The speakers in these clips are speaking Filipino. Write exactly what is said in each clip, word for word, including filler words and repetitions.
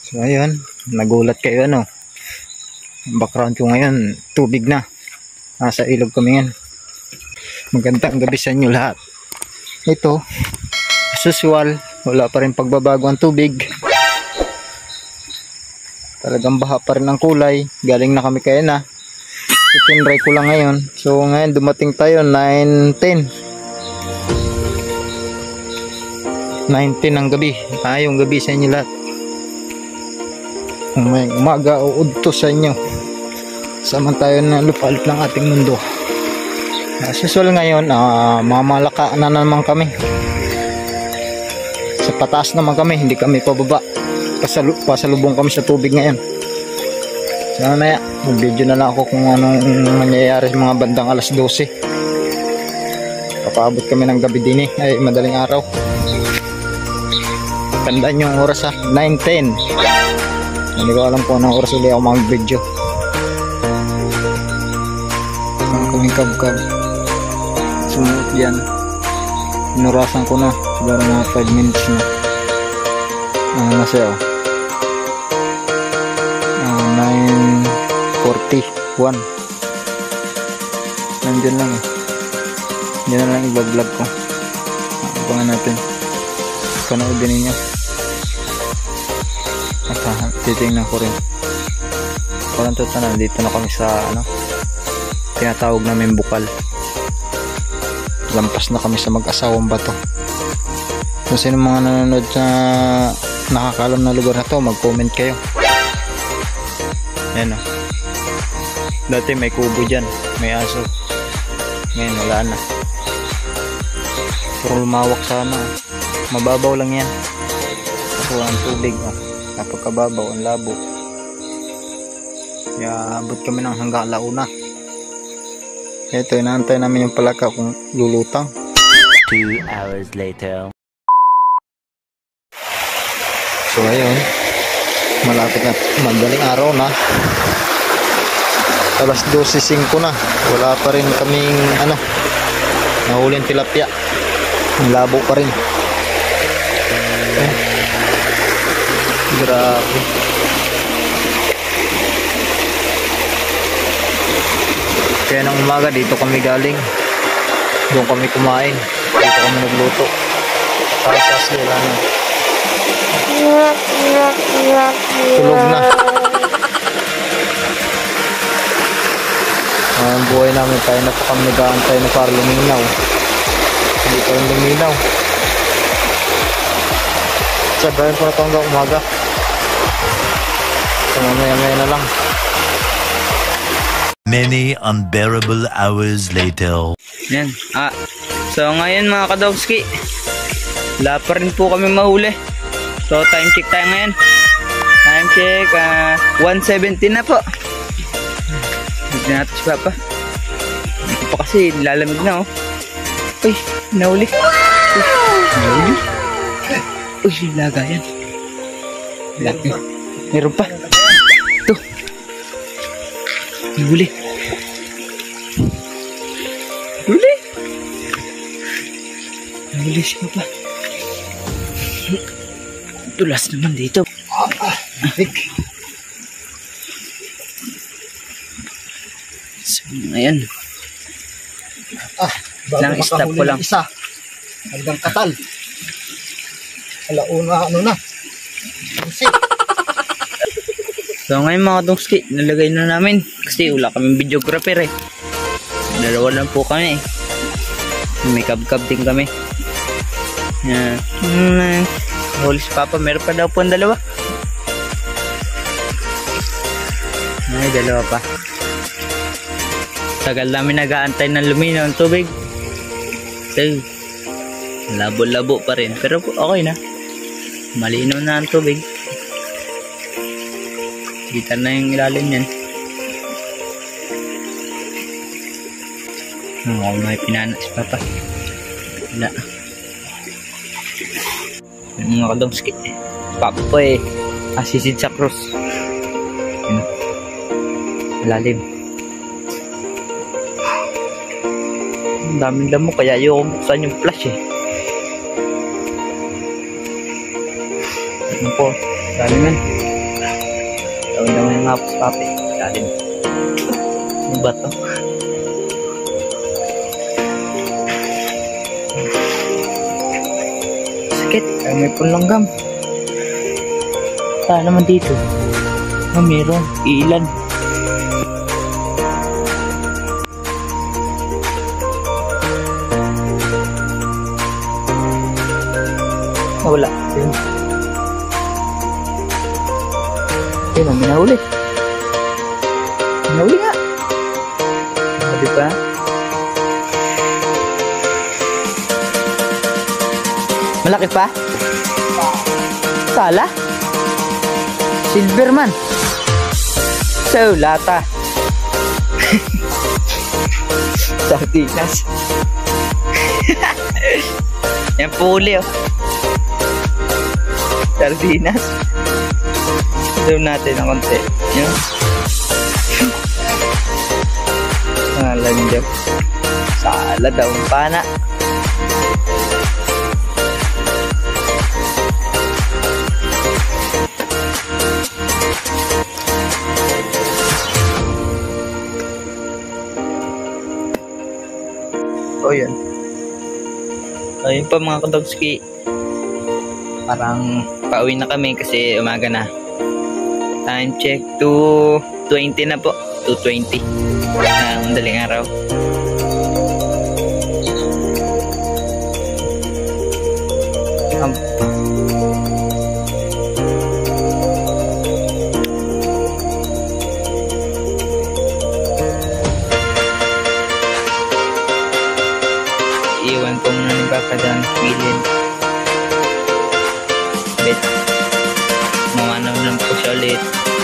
So ayun, nagulat kayo ano. Background ko ngayon, tubig na. Nasa ilog kami ngayon. Magandang gabi sa inyo lahat. Ito, as usual, wala pa rin pagbabago ang tubig. Talagang baha pa rin ang kulay. Galing na kami kaya na. Itinry ko lang ngayon. So ngayon dumating tayo nine ten. nine ten ang gabi. Ayong gabi sa inyo lahat. May umaga o udto sa inyo. Sama tayo na lupalit ng ating mundo. As usual ngayon, uh, mamalaka na naman kami. Sa pataas naman kami, hindi kami pababa. Pasalu pasalubong kami sa tubig ngayon. So na yan, mag-video na lang ako kung anong mangyayari sa mga bandang alas dose. Papaabot kami ng gabi din eh, ay madaling araw. Tandaan yung oras ha, nine ten. Hindi ko alam kung anong oras ulit ako mag-video. Ang kaming kab-kab. Sumunod yan. Inurasan ko na. Siguro na five minutes na. Ano na siya oh. Uh, nine forty-one. Nandiyan lang eh. Diyan na lang i-vlog ko. Abangan natin. Panoodin ninyo. At titingnan ko rin. Parang totoo, dito na kami sa ano, tinatawag namin bukal. Lampas na kami sa mag-asawang bato. Kung sino mga nanonood sa nakakalam na lugar na to, mag-comment kayo. Ayan o. Dati may kubo dyan, may aso. Ngayon wala na. Pero lumawak sana. Mababaw lang yan. Kasi walang tubig o. Napagkababaw ang labo. Kaya abot kami ng hanggang alauna. Ito, inaantay namin yung palaka kung lulutang. Two hours later. So ayun, malapit na, madaling araw na. Alas dose singko na. Wala pa rin kaming ano, nahuling tilapia. Ang labo pa rin. Eh. Grabe. Kaya nang umaga dito kami galing. Doon kami kumain. Dito kami nagluto. Pasas nila na. Tulog na. Ang buhay namin tayo na pa kami nag-aantay na para luminaw. Hindi pa rin luminaw. Sabayan ko na ito hanggang umaga. So mamaya maya na lang. Many unbearable hours later. Yan. Ah, so ngayon mga kadowski, wala pa rin po kami mahuli. So time check tayo ngayon. Time check, uh, one seventeen na po. Hindi natin si Papa. Ito pa kasi lalamig na oh. Uy, nahuli. Uy, nahuli. Uy, laga yan. Laga. Meron pa. Ito. Huli. Huli. Huli si Papa. Tulas naman dito. So, ayan. Ah, lang stop ko lang. Isa. Hanggang katal. Alauna ano na. So ngayon mga dongski, nalagay na namin kasi wala kaming videographer eh. Dalawa lang po kami eh. May kab-kab din kami. Yan. Hmm, huli si Papa, meron pa daw po ang dalawa. Ay, dalawa pa. Tagal namin nag-aantay ng luminaw ng tubig. So, labo-labo pa rin. Pero okay na. Malinaw na ang tubig. Kita na yung ilalim yan. Oh, may pinana si Papa. Wala. Yung mga kadongski. Papa po eh. Asisid sa cross. Yun. Lalim. Ang daming damo kaya ayoko buksan yung flash eh. Ano po? Dami man. Tawin naman yung hapos papi. Galing. Ano ba to? Sakit. Ay, may punlanggam. Saan naman dito? Ah, meron. Ilan. Ah, wala. Yun. Yun ang minahuli. Minahuli nga. Sabi pa. Malaki pa? Sala? Silverman. So, lata. Sardinas. Yan po uli oh. Sardinas. Zoom natin ng konti. Yun. Mga langgam. Salad daw ang pana. O yun. Ayun pa mga kadogski. Parang pauwi na kami kasi umaga na. Time check two twenty na po. two twenty na madaling araw. Um, iwan ko muna ni Papa dyan bilin. Bet mawanaw lang po siya ulit.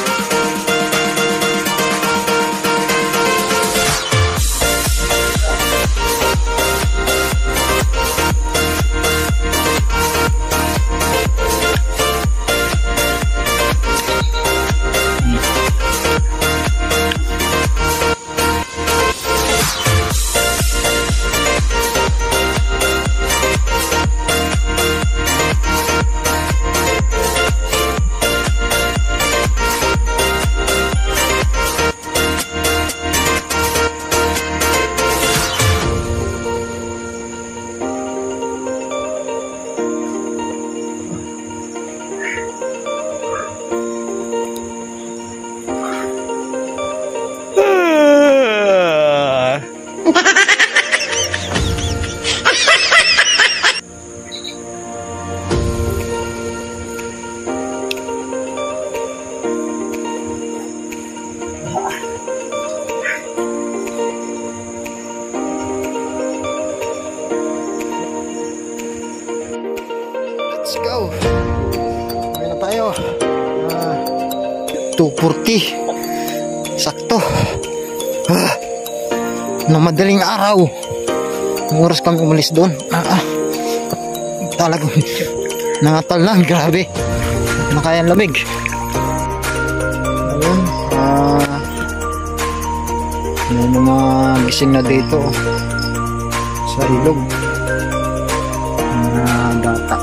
Let's go. Uwi na tayo. Ah, two forty. Sakto. Ah, nung madaling araw. Ang oras kami umalis doon. Ah, ah. Talagang nangatal na. Grabe. Makayang lamig. Ayun. Ah, may mga gising na dito. Sa ilog. Mga bata.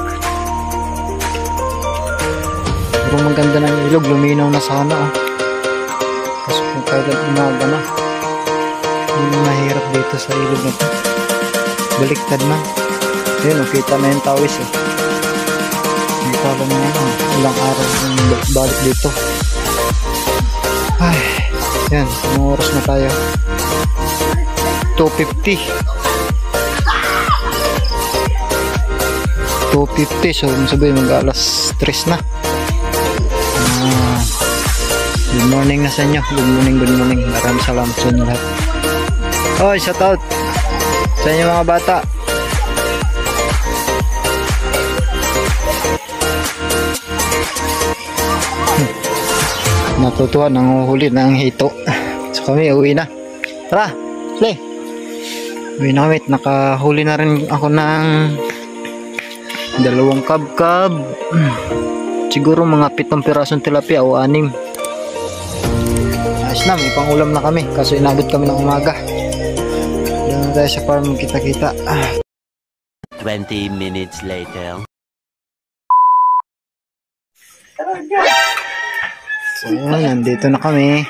Pero maganda na yung ilog, luminaw na sana oh. Kasi kung kailan umaga na, hindi mahirap dito sa ilog na to. Baliktad na. Ayun oh, kita na yung tawis eh. Hindi pa alam na oh, ilang araw yung balik dito. Ay, yan, anong oras na tayo? two fifty. two fifty, so sabihin mag alas tres na. Ah, good morning na sa inyo. Good morning, good morning. Maraming salamat sa inyo lahat. Oy, shout out sa inyo mga bata. Hmm. Natutuwa nang huli ng hito. So kami uwi na. Tara, play. Uwi na kami. Nakahuli na rin ako ng dalawang kabkab. Siguro mga pitong pirasong tilapia o anim. Ayos na, may pangulam na kami. Kaso inabot kami ng umaga. Doon na tayo sa farm, kita-kita. Ah. twenty minutes later. So, nandito na kami.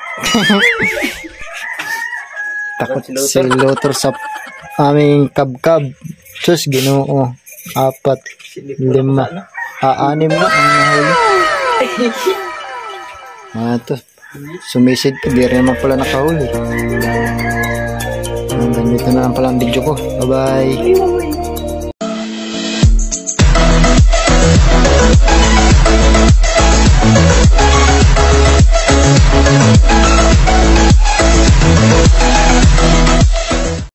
Takot si Luthor sa aming kabkab. Sus, ginoo. Apat, lima, aanim na ang nahuli. Ah, ito. Sumisid ko, di rin naman pala nakahuli. Hanggang dito na lang pala ang video ko. Bye-bye.